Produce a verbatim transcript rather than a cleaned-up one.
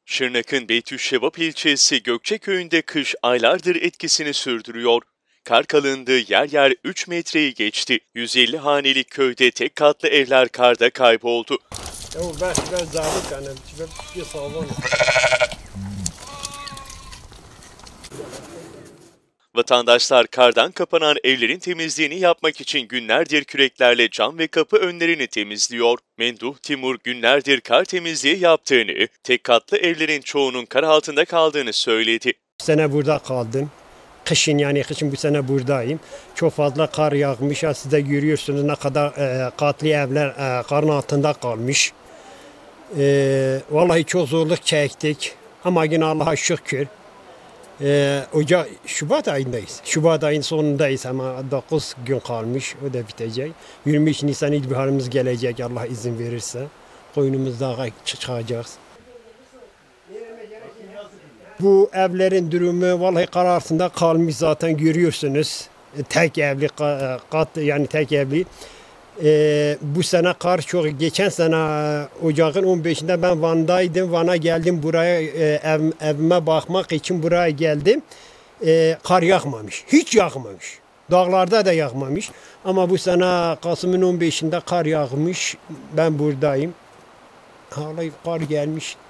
Şırnak'ın Beytüşşevap ilçesi Gökçeköy'ünde kış aylardır etkisini sürdürüyor. Kar kalınlığı yer yer üç metreyi geçti. yüz elli hanelik köyde tek katlı evler karda kayboldu. Vatandaşlar kardan kapanan evlerin temizliğini yapmak için günlerdir küreklerle cam ve kapı önlerini temizliyor. Menduh Timur günlerdir kar temizliği yaptığını, tek katlı evlerin çoğunun kar altında kaldığını söyledi. Bu sene burada kaldım. Kışın yani kışın bu sene buradayım. Çok fazla kar yağmış. Siz de görüyorsunuz ne kadar e, katlı evler e, karın altında kalmış. E, vallahi çok zorluk çektik. Ama yine Allah'a şükür. E, Ocak, Şubat ayındayız. Şubat ayın sonundayız ama dokuz gün kalmış. O da bitecek. yirmi üç Nisan ilkbaharımız gelecek Allah izin verirse. Koynumuzda çıkacağız. Bu evlerin durumu vallahi kar altında kalmış zaten görüyorsunuz. Tek evli kat yani tek evli. Ee, bu sene kar çok. Geçen sene Ocağın on beşinde ben Van'daydım. Van'a geldim buraya ev, evime bakmak için buraya geldim. Ee, kar yağmamış. Hiç yağmamış. Dağlarda da yağmamış. Ama bu sene Kasım'ın on beşinde kar yağmış. Ben buradayım. Vallahi kar gelmiş.